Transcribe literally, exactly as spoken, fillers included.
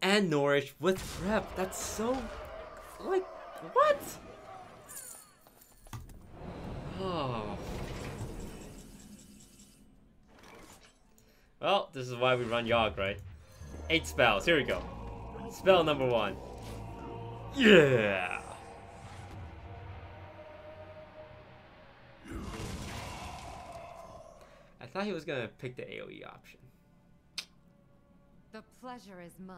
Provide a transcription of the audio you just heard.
and Nourish with prep. That's so... like, what? Oh. Well, this is why we run Yogg, right? Eight spells. Here we go. Spell number one. Yeah! I thought he was gonna pick the AoE option. The pleasure is mine.